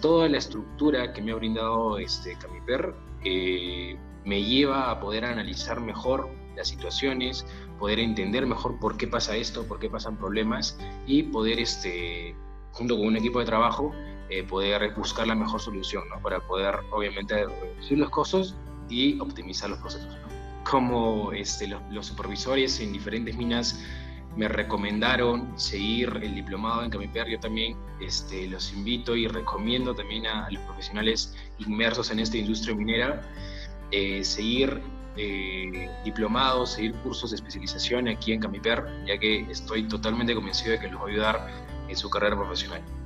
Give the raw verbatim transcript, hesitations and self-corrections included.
toda la estructura que me ha brindado este, Camiper eh, me lleva a poder analizar mejor las situaciones, poder entender mejor por qué pasa esto, por qué pasan problemas y poder, este, junto con un equipo de trabajo, eh, poder buscar la mejor solución, ¿no? Para poder, obviamente, reducir los costos y optimizar los procesos, ¿no? Como este, los, los supervisores en diferentes minas me recomendaron seguir el diplomado en Camiper, yo también este, los invito y recomiendo también a, a los profesionales inmersos en esta industria minera eh, seguir eh, diplomados, seguir cursos de especialización aquí en Camiper, ya que estoy totalmente convencido de que los va a ayudar en su carrera profesional.